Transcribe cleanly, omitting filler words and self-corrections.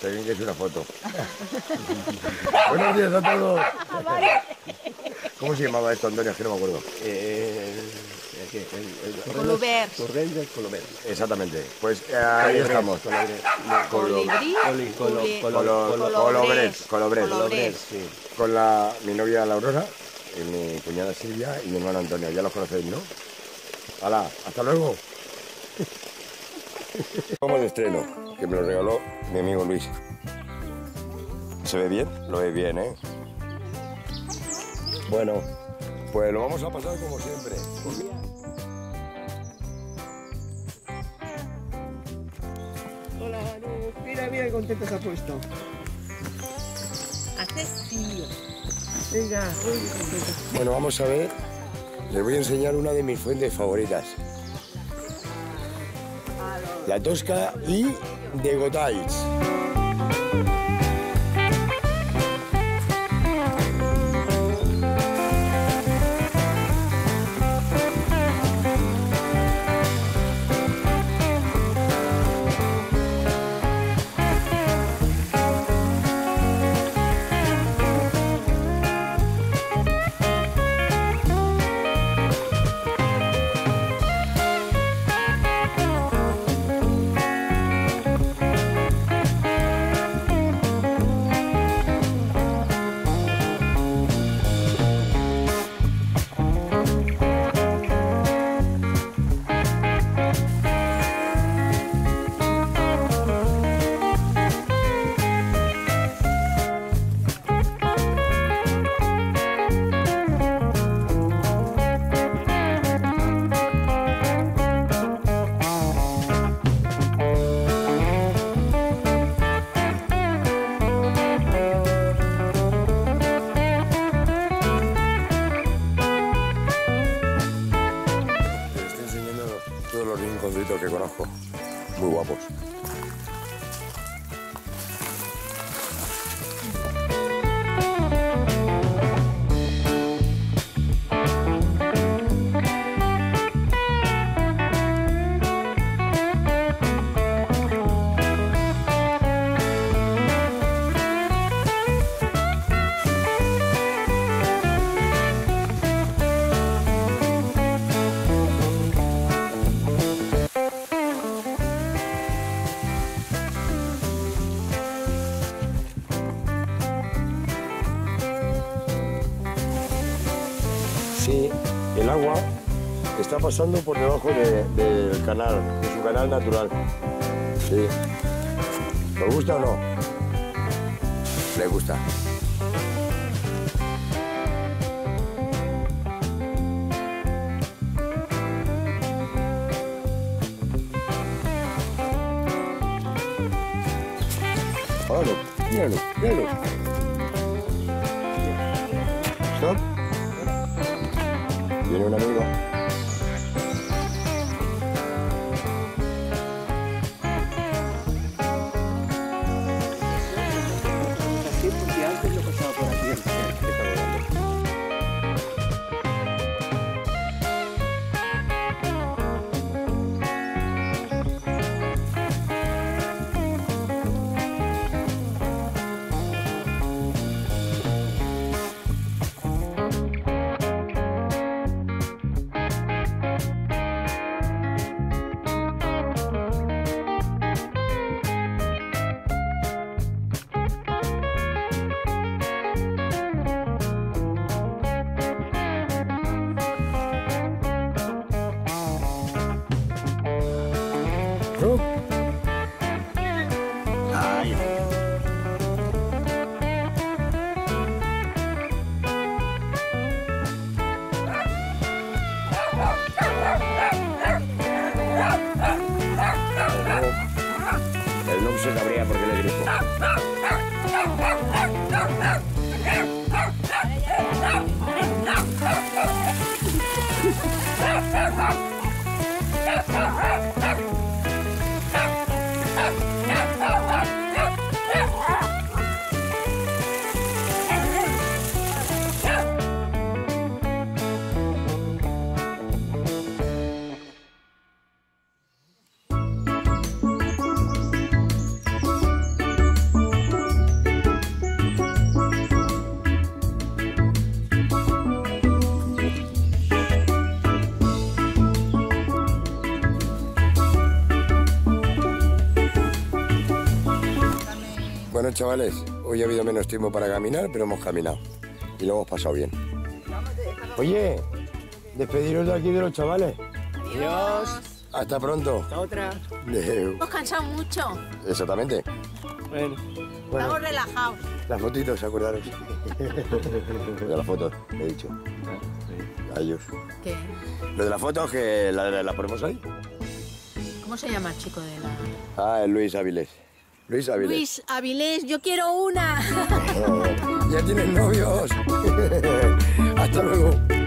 Tengo que hacer una foto. Buenos días a todos. ¿Cómo se llamaba esto, Antonio? Es que no me acuerdo. Colomer. Torrent del Colomer. Exactamente. Pues ahí estamos. Colibrí. Colobres. Sí. Con mi novia La Aurora, y mi cuñada Silvia y mi hermano Antonio. Ya los conocéis, ¿no? ¡Hala! ¡Hasta luego! Como de estreno, que me lo regaló mi amigo Luis. ¿Se ve bien? Lo ve bien, ¿eh? Bueno, pues lo vamos a pasar como siempre. Hola, Manu. Mira, mira qué contento se ha puesto. Hace frío. Venga, muy contento. Bueno, vamos a ver. Les voy a enseñar una de mis fuentes favoritas. La Tosca y de Gotais. Que conozco, muy guapos. Sí, el agua está pasando por debajo del canal, de su canal natural. Sí. ¿Os gusta o no? Le gusta. Míralo, míralo, míralo. Stop. Viene un amigo. Así porque antes lo pasaba por aquí. Ay. El lobo se cabrea porque le grito. Bueno, chavales, hoy ha habido menos tiempo para caminar, pero hemos caminado. Y lo hemos pasado bien. Oye, despediros de aquí de los chavales. Adiós. Hasta pronto. Hasta otra. Hemos cansado mucho. Exactamente. Bueno. Estamos relajados. Las fotitos, acordaros. De las fotos, he dicho. A ellos. ¿Qué? Lo de las fotos, que la ponemos ahí. ¿Cómo se llama el chico de la...? Ah, es Luis Avilés. Luis Avilés. Luis Avilés, yo quiero una. Ya tienes novios. Hasta luego.